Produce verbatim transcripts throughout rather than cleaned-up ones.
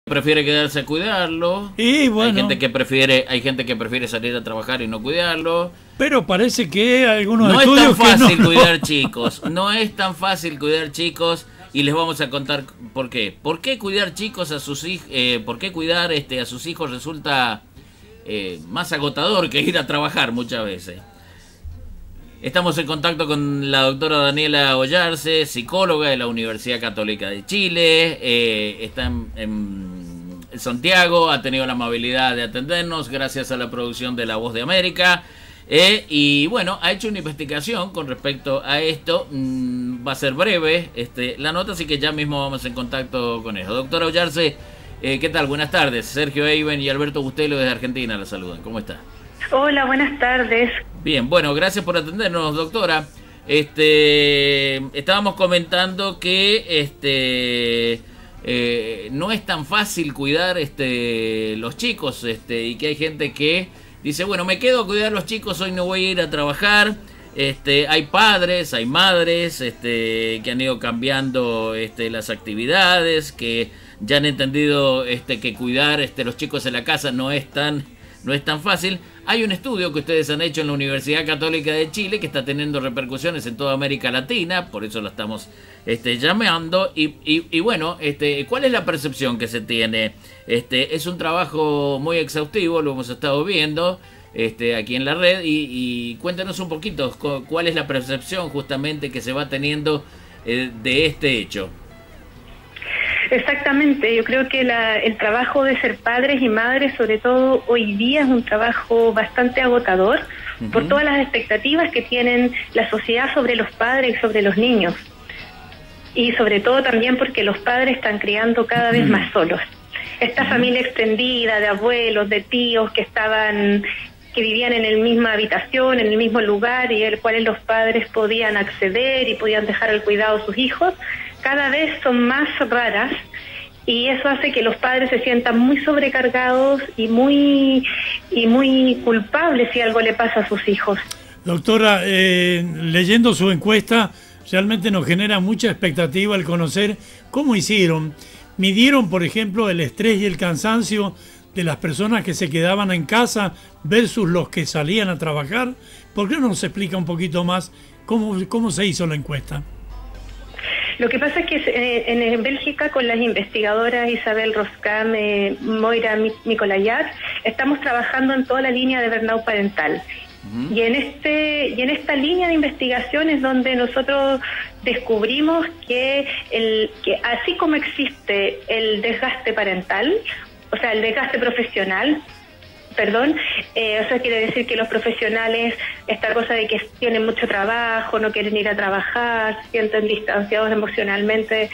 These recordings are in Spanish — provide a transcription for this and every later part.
prefiere quedarse a cuidarlo. Y bueno, hay gente que prefiere, hay gente que prefiere salir a trabajar y no cuidarlo. Pero parece que algunos no estudios es tan fácil que no, cuidar no. chicos. No es tan fácil cuidar chicos. Y les vamos a contar por qué. ¿Por qué cuidar chicos a sus hijos? Eh, ¿Por qué cuidar este a sus hijos resulta eh, más agotador que ir a trabajar muchas veces? Estamos en contacto con la doctora Daniela Ollarse, psicóloga de la Universidad Católica de Chile. Eh, está en, en Santiago, ha tenido la amabilidad de atendernos gracias a la producción de La Voz de América. Eh, y bueno, ha hecho una investigación con respecto a esto. Mm, va a ser breve este, la nota, así que ya mismo vamos en contacto con eso. Doctora Ollarse, eh, ¿qué tal? Buenas tardes. Sergio Eiben y Alberto Bustelo desde Argentina la saludan. ¿Cómo está? Hola, buenas tardes. Bien, bueno, gracias por atendernos, doctora. Este, estábamos comentando que este eh, no es tan fácil cuidar este los chicos, este, y que hay gente que dice, bueno, me quedo a cuidar a los chicos, hoy no voy a ir a trabajar. Este, hay padres, hay madres, este, que han ido cambiando este las actividades, que ya han entendido este que cuidar este los chicos en la casa no es tan no es tan fácil. Hay un estudio que ustedes han hecho en la Universidad Católica de Chile que está teniendo repercusiones en toda América Latina, por eso lo estamos este, llamando. Y, y, y bueno, este, ¿cuál es la percepción que se tiene? Este, es un trabajo muy exhaustivo, lo hemos estado viendo este, aquí en la red. Y, y cuéntanos un poquito cuál es la percepción justamente que se va teniendo eh, de este hecho. Exactamente, yo creo que la, el trabajo de ser padres y madres, sobre todo hoy día, es un trabajo bastante agotador uh-huh. por todas las expectativas que tienen la sociedad sobre los padres y sobre los niños. Y sobre todo también porque los padres están criando cada vez más solos. Esta uh-huh. familia extendida de abuelos, de tíos que estaban que vivían en la misma habitación, en el mismo lugar, y el cual los padres podían acceder y podían dejar al cuidado de sus hijos, cada vez son más raras, y eso hace que los padres se sientan muy sobrecargados y muy y muy culpables si algo le pasa a sus hijos. Doctora, eh, leyendo su encuesta, realmente nos genera mucha expectativa el conocer cómo hicieron. Midieron, por ejemplo, el estrés y el cansancio de las personas que se quedaban en casa versus los que salían a trabajar. ¿Por qué no nos explica un poquito más cómo, cómo se hizo la encuesta? Lo que pasa es que eh, en, en Bélgica, con las investigadoras Isabel Roscam, eh, Moira Mikolayat, estamos trabajando en toda la línea de burnout parental. Uh-huh. Y en este y en esta línea de investigación es donde nosotros descubrimos que, el, que así como existe el desgaste parental, o sea, el desgaste profesional, perdón, eh, o sea, quiere decir que los profesionales, esta cosa de que tienen mucho trabajo, no quieren ir a trabajar, se sienten distanciados emocionalmente,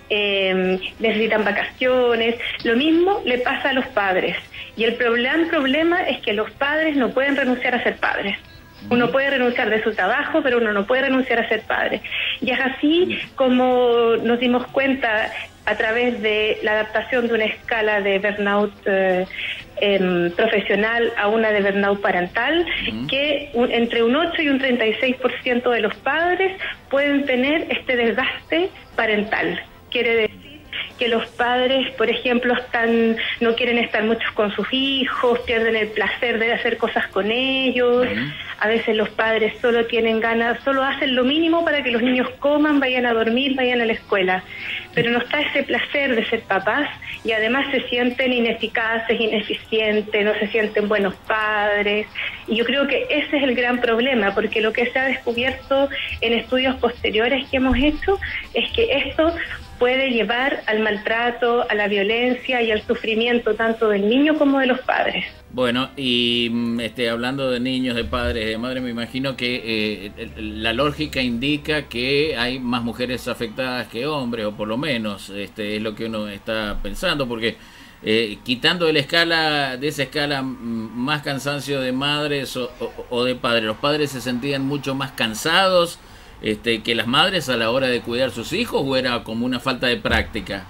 eh, necesitan vacaciones, lo mismo le pasa a los padres. Y el gran problema es que los padres no pueden renunciar a ser padres. Uno puede renunciar de su trabajo, pero uno no puede renunciar a ser padre. Y es así como nos dimos cuenta a través de la adaptación de una escala de burnout eh, eh, profesional a una de burnout parental, uh-huh. que un, entre un ocho y un treinta y seis por ciento de los padres pueden tener este desgaste parental. Quiere decir que los padres, por ejemplo, están no quieren estar mucho con sus hijos, pierden el placer de hacer cosas con ellos. Uh-huh. A veces los padres solo tienen ganas, solo hacen lo mínimo para que los niños coman, vayan a dormir, vayan a la escuela. Pero no está ese placer de ser papás, y además se sienten ineficaces, ineficientes, no se sienten buenos padres. Y yo creo que ese es el gran problema, porque lo que se ha descubierto en estudios posteriores que hemos hecho es que esto puede llevar al maltrato, a la violencia y al sufrimiento tanto del niño como de los padres. Bueno, y este, hablando de niños, de padres, de madres, me imagino que eh, la lógica indica que hay más mujeres afectadas que hombres, o por lo menos este, es lo que uno está pensando, porque eh, quitando de la escala, de esa escala más cansancio de madres o, o, o de padres, los padres se sentían mucho más cansados Este, que las madres a la hora de cuidar sus hijos, o era como una falta de práctica?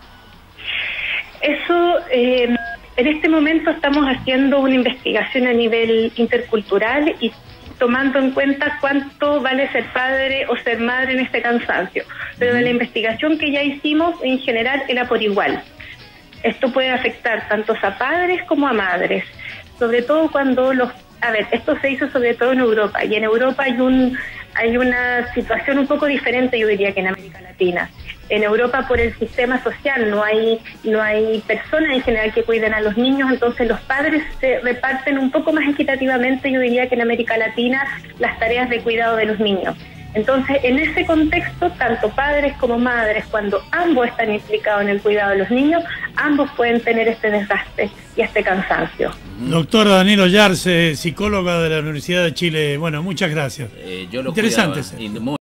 Eso, eh, en este momento estamos haciendo una investigación a nivel intercultural y tomando en cuenta cuánto vale ser padre o ser madre en este cansancio. Pero de la investigación que ya hicimos, en general era por igual. Esto puede afectar tanto a padres como a madres, sobre todo cuando los... A ver, esto se hizo sobre todo en Europa, y en Europa hay un hay una situación un poco diferente, yo diría, que en América Latina. En Europa, por el sistema social, no hay no hay personas en general que cuiden a los niños, entonces los padres se reparten un poco más equitativamente, yo diría, que en América Latina, las tareas de cuidado de los niños. Entonces, en ese contexto, tanto padres como madres, cuando ambos están implicados en el cuidado de los niños, ambos pueden tener este desgaste y este cansancio. Doctora Daniela Yarse, psicóloga de la Universidad de Chile, bueno, muchas gracias. Eh, yo lo Interesante. cuidaba,